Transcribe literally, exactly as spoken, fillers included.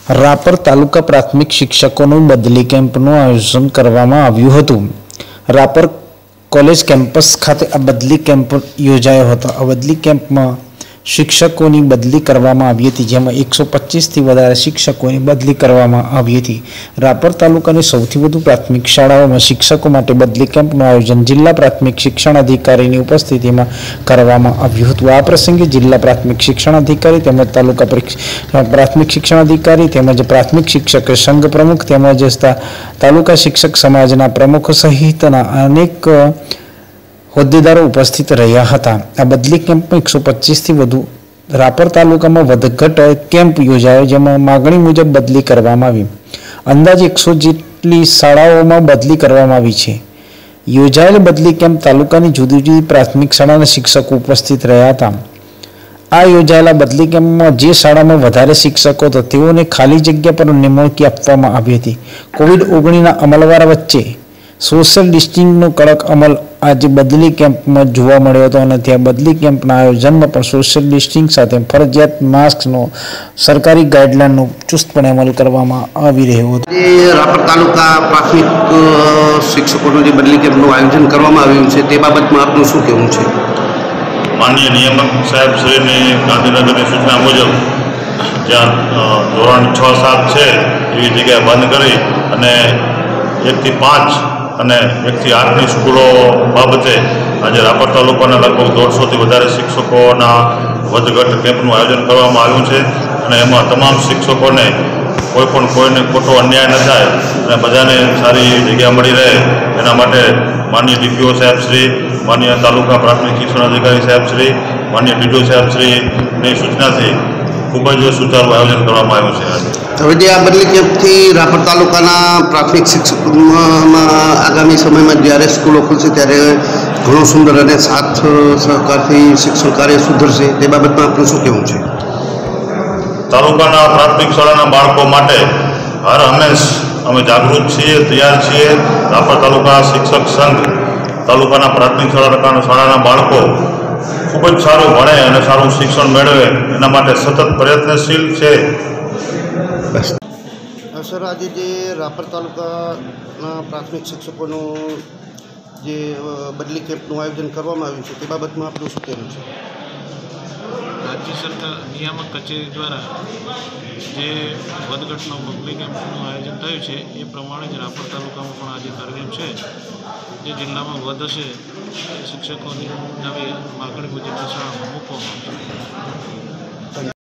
રાપર તાલુકા પ્રાથમિક શિક્ષકોનું બદલી કેમ્પનું આયોજન કરવામાં આવ્યું હતું। રાપર કોલેજ કેમ્પસ ખાતે આ બદલી કેમ્પ યોજાયો હતો। આ બદલી કેમ્પમાં શિક્ષકોની બદલી કરવામાં આવી હતી, જેમાં એકસો પચીસ થી વધારે શિક્ષકોની બદલી કરવામાં આવી હતી। રાપર તાલુકાની સૌથી વધુ પ્રાથમિક શાળાઓમાં શિક્ષકો માટે બદલી કેમ્પનું આયોજન જિલ્લા પ્રાથમિક શિક્ષણ અધિકારીની ઉપસ્થિતિમાં કરવામાં આવ્યું હતું। આ પ્રસંગે જિલ્લા પ્રાથમિક શિક્ષણ અધિકારી તેમજ તાલુકા પ્રાથમિક શિક્ષણ અધિકારી તેમજ પ્રાથમિક શિક્ષક સંઘ પ્રમુખ તેમજ તાલુકા શિક્ષક સમાજના પ્રમુખો સહિતના અનેક હોદ્દેદારો ઉપસ્થિત રહ્યા હતા। આ બદલી કેમ્પમાં એકસો પચીસ થી વધુ રાપર તાલુકામાં વધઘટ કેમ્પ યોજાયો, જેમાં માગણી મુજબ બદલી કરવામાં આવી। અંદાજે એકસો જેટલી શાળાઓમાં બદલી કરવામાં આવી છે। યોજાયેલ બદલી કેમ્પ તાલુકાની જુદી જુદી પ્રાથમિક શાળાના શિક્ષકો ઉપસ્થિત રહ્યા હતા। આ યોજાયેલા બદલી કેમ્પમાં જે શાળામાં વધારે શિક્ષકો હતા તેઓને ખાલી જગ્યા પર નિમણૂકી આપવામાં આવી હતી। કોવિડ ઓગણીસના અમલવારા વચ્ચે સોશિયલ ડિસ્ટન્સિંગનો કડક અમલ આજે બદલી કેમ્પમાં જોવા મળ્યો હતો અને ત્યાં બદલી કેમ્પના આયોજનમાં પણ સોશિયલ ડિસ્ટન્સિંગ સાથે ફરજિયાત માસ્કનો સરકારી ગાઈડલાઈનનો ચુસ્તપણે અમલ કરવામાં આવી રહ્યો હતો। રાપર તાલુકા પ્રાથમિક શિક્ષકોનું જે બદલી કેમ્પનું આયોજન કરવામાં આવ્યું છે તે બાબતમાં આપનું શું કહેવું છે? માનનીય નિયામક સાહેબ શ્રીની ગાંધીનગરની સૂચના મુજબ જ્યાં ધોરણ છ સાત છે એવી જગ્યાએ બંધ કરી અને એકથી પાંચ અને એકથી આઠની સ્કૂલો બાબતે આજે રાપર તાલુકાના લગભગ દોઢસોથી વધારે શિક્ષકોના વધઘટ કેમ્પનું આયોજન કરવામાં આવ્યું છે અને એમાં તમામ શિક્ષકોને કોઈ પણ કોઈને ખોટો અન્યાય ન થાય અને બધાને સારી જગ્યા મળી રહે એના માટે માનનીય ડીપીઓ સાહેબશ્રી, માનનીય તાલુકા પ્રાથમિક શિક્ષણ અધિકારી સાહેબશ્રી, માનનીય ડીડીઓ સાહેબશ્રીની સૂચનાથી ખૂબ જ સુચારું આયોજન કરવામાં આવ્યું છે। હવે જે આ બદલી કેમ્પથી રાપર તાલુકાના પ્રાથમિક શિક્ષકોમાં આગામી સમયમાં જ્યારે સ્કૂલો ખુલશે ત્યારે ઘણું સુંદર અને સાથ સહકારથી શિક્ષણ કાર્ય સુધરશે તે બાબતમાં આપણું શું કહેવું છે? તાલુકાના પ્રાથમિક શાળાના બાળકો માટે હર હંમેશ અમે જાગૃત છીએ, તૈયાર છીએ। રાપર તાલુકા શિક્ષક સંઘ તાલુકાના પ્રાથમિક શાળા શાળાના બાળકો ખૂબ જ સારું ભણે અને સારું શિક્ષણ મેળવે એના માટે સતત પ્રયત્નશીલ છે। સર, આજે જે રાપર તાલુકાના પ્રાથમિક શિક્ષકોનું જે બદલી કેમ્પનું આયોજન કરવામાં આવ્યું છે તે બાબતમાં આપણું શું કહેવું છે? રાજ્ય સરકાર નિયામક કચેરી દ્વારા જે વધઘટનો બદલી કેમ્પનું આયોજન થયું છે એ પ્રમાણે જ રાપર તાલુકામાં પણ આજે કાર્યક્રમ છે। જે જિલ્લામાં વધ હશે શિક્ષકોની નવી માગણી મુજબની શાળામાં મૂકવામાં આવશે।